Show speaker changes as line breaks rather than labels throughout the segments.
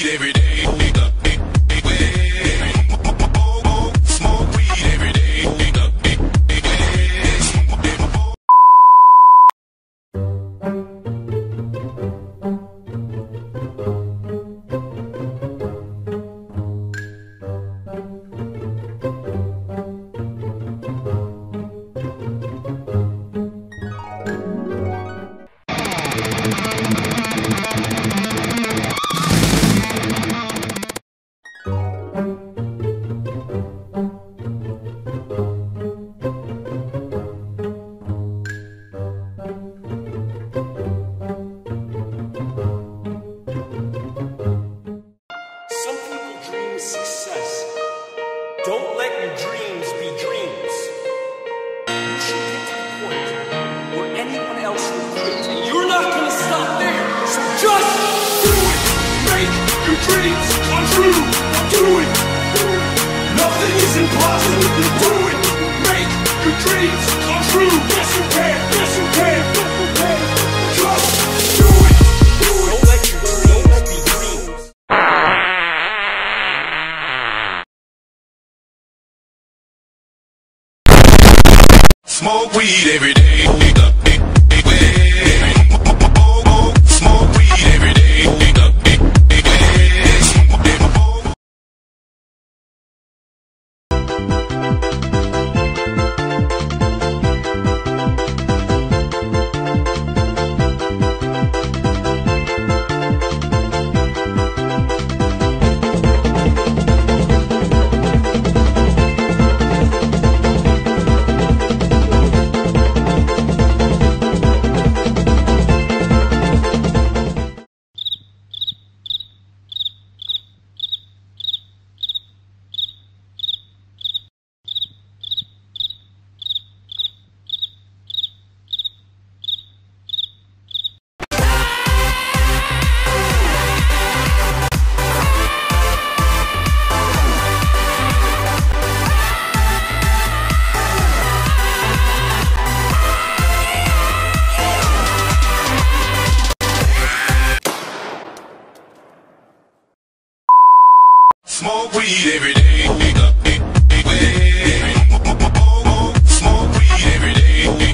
every day. Smoke weed every day.
Don't let your dreams be dreams. You should get to the point where anyone else will quit, and you're not gonna stop there. So just do it. Make your dreams come true. Do it. Nothing is impossible. Do it. Make your dreams come true. Yes you can. Yes you can. Just do it. Don't let your dreams be dreams.
Smoke weed every day. Smoke weed every day. Smoke weed every day. Smoke weed every day.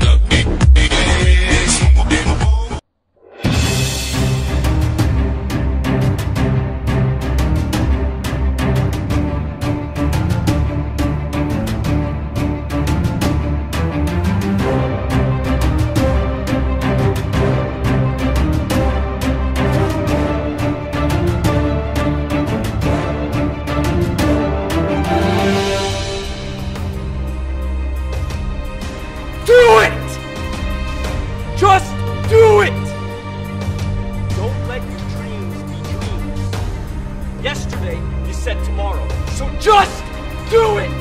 Do it! Just do it! Don't let your dreams be dreams. Yesterday, you said tomorrow. So just do it!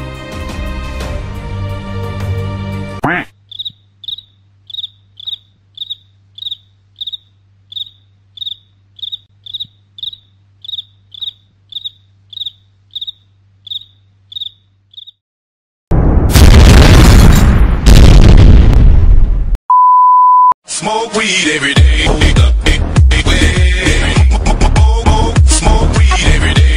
Smoke weed every day. Smoke weed every day.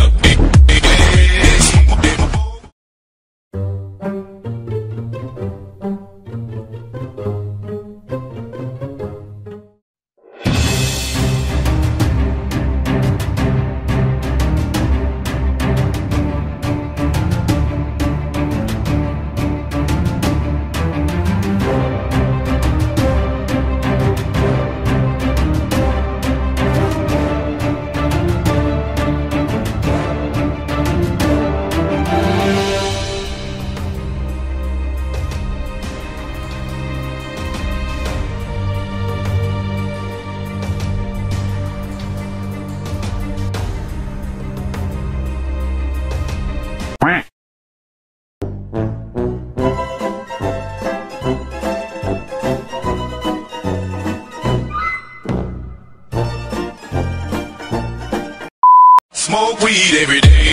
Smoke weed every day.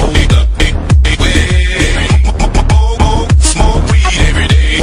Smoke weed every day.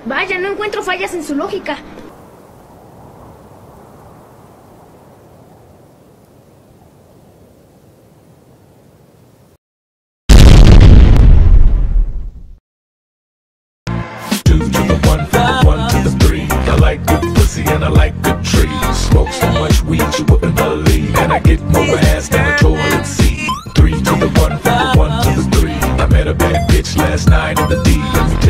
Vaya, no encuentro fallas en su lógica.
Two to the one, from the one to the three. I like good pussy and I like good trees. Smoke so much weed you wouldn't believe, and I get more ass than a toilet seat. Three to the one, from the one to the three. I met a bad bitch last night in the D. Let me